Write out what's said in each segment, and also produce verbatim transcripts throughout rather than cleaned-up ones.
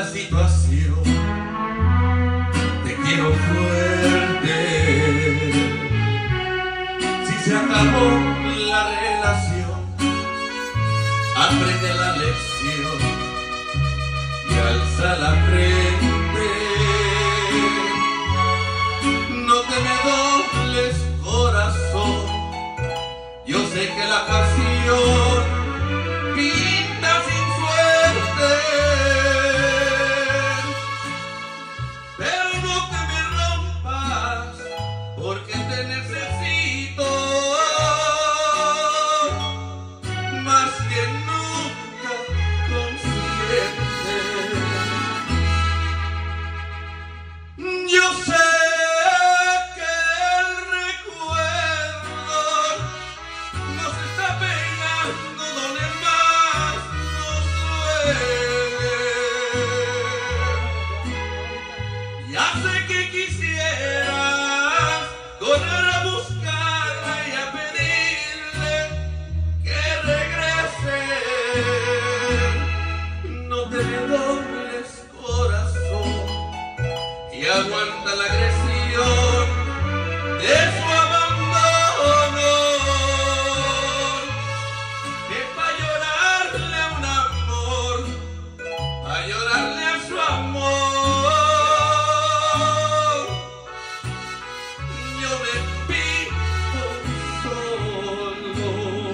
la situación. Te quiero fuerte. Si se acabó la relación, aprende la lección y alza la frente. No te me dobles, corazón. Yo sé que la pasión pinta sin suerte, pero no te me rompas, porque te necesito más que nunca consciente. Yo sé que el recuerdo nos está pegando donde más nos duele. Ya sé que quisieras correr a buscarla y a pedirle que regrese. No te me dobles, corazón, y aguanta la agresión de su abandono. Es pa' llorarle a un amor, pa' llorarle a su amor. Yo me pido solo.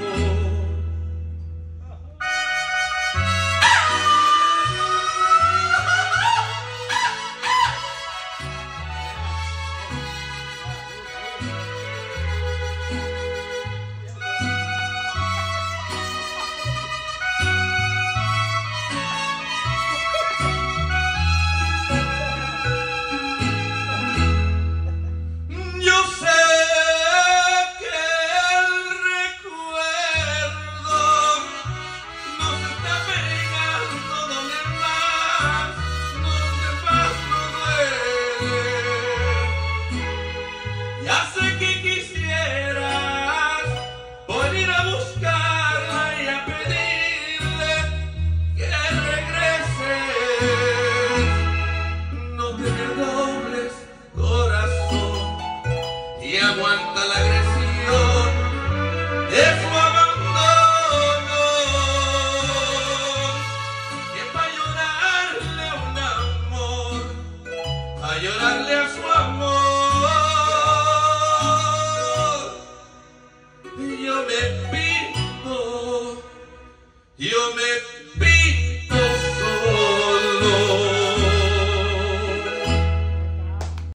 Yo sé que el recuerdo nos está pegando donde más, donde más nos duele. Ya sé que quisieras volver a buscarla y a pedirle que regrese. No te me dobles, corazón, y aguanta la agresión de su abandono. Que pa' llorarle a un amor, pa' llorarle a su amor. Yo me pido, yo me